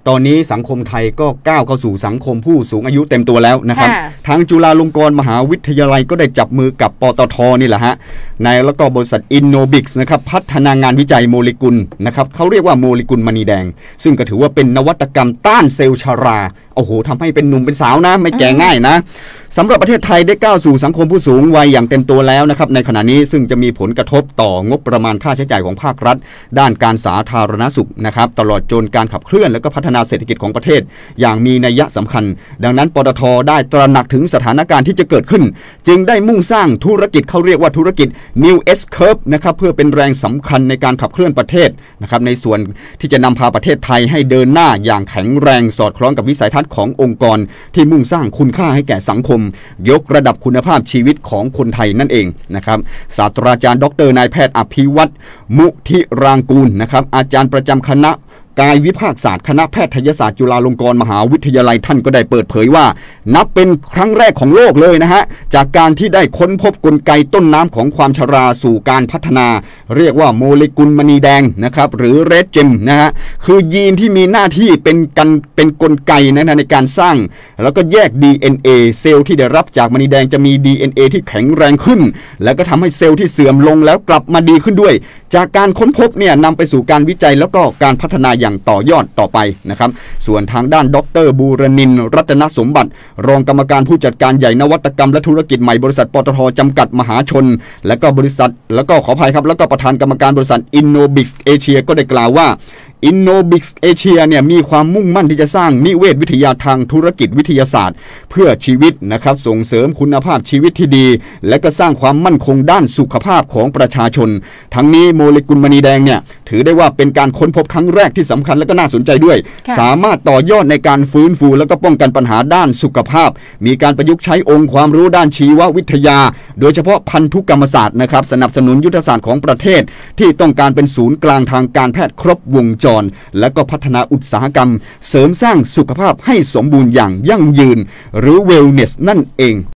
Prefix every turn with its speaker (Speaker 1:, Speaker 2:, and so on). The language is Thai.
Speaker 1: ตอนนี้สังคมไทยก็ก้าวเข้าสู่สังคมผู้สูงอายุเต็มตัวแล้วนะครับทางจุฬาลงกรณ์มหาวิทยาลัยก็ได้จับมือกับปตท.นี่แหละฮะแล้วก็บริษัท Innobics นะครับพัฒนางานวิจัยโมเลกุลนะครับเขาเรียกว่าโมเลกุลมณีแดงซึ่งก็ถือว่าเป็นนวัตกรรมต้านเซลล์ชราโอ้โหทำให้เป็นหนุ่มเป็นสาวนะไม่แก่ง่ายนะสำหรับประเทศไทยได้ก้าวสู่สังคมผู้สูงวัยอย่างเต็มตัวแล้วนะครับในขณะนี้ซึ่งจะมีผลกระทบต่องบประมาณค่าใช้จ่ายของภาครัฐด้านการสาธารณสุขนะครับตลอดจนการขับเคลื่อนและก็พัฒนาเศรษฐกิจของประเทศอย่างมีนัยสำคัญดังนั้นปตท.ได้ตระหนักถึงสถานการณ์ที่จะเกิดขึ้นจึงได้มุ่งสร้างธุรกิจเขาเรียกว่าธุรกิจ New S Curve นะครับเพื่อเป็นแรงสำคัญในการขับเคลื่อนประเทศนะครับในส่วนที่จะนำพาประเทศไทยให้เดินหน้าอย่างแข็งแรงสอดคล้องกับวิสัยทัศน์ขององค์กรที่มุ่งสร้างคุณค่าให้แก่สังคมยกระดับคุณภาพชีวิตของคนไทยนั่นเองนะครับศาสตราจารย์ดร.นายแพทย์อภิวัตรมุทิรางกูลนะครับอาจารย์ประจำคณะกายวิภาคศาสตร์คณะแพทยศาสตร์จุฬาลงกรณ์มหาวิทยาลัยท่านก็ได้เปิดเผยว่านับเป็นครั้งแรกของโลกเลยนะฮะจากการที่ได้ค้นพบกลไกต้นน้ำของความชราสู่การพัฒนาเรียกว่าโมเลกุลมณีแดงนะครับหรือเรดเจมนะฮะคือยีนที่มีหน้าที่เป็นกลไกในการสร้างแล้วก็แยก DNA เซลล์ที่ได้รับจากมณีแดงจะมี DNA ที่แข็งแรงขึ้นแล้วก็ทำให้เซลล์ที่เสื่อมลงแล้วกลับมาดีขึ้นด้วยจากการค้นพบเนี่ยนำไปสู่การวิจัยแล้วก็การพัฒนาอย่างต่อยอดต่อไปนะครับส่วนทางด้านดร.บูรณินทร์รัตนสมบัติรองกรรมการผู้จัดการใหญ่นวัตกรรมและธุรกิจใหม่บริษัทปตท.จำกัดมหาชนและก็บริษัทแล้วก็ขออภัยครับแล้วก็ประธานกรรมการบริษัท Innobics Asia ก็ได้กล่าวว่าInnobics Asia เนี่ยมีความมุ่งมั่นที่จะสร้างนิเวศวิทยาทางธุรกิจวิทยาศาสตร์เพื่อชีวิตนะครับส่งเสริมคุณภาพชีวิตที่ดีและก็สร้างความมั่นคงด้านสุขภาพของประชาชนทั้งนี้โมเลกุลมณีแดงเนี่ยถือได้ว่าเป็นการค้นพบครั้งแรกที่สำคัญและก็น่าสนใจด้วยสามารถต่อยอดในการฟื้นฟูและก็ป้องกันปัญหาด้านสุขภาพมีการประยุกต์ใช้องค์ความรู้ด้านชีววิทยาโดยเฉพาะพันธุกรรมศาสตร์นะครับสนับสนุนยุทธศาสตร์ของประเทศที่ต้องการเป็นศูนย์กลางทางการแพทย์ครบวงจรและก็พัฒนาอุตสาหกรรมเสริมสร้างสุขภาพให้สมบูรณ์อย่างยั่งยืนหรือ wellness นั่นเอง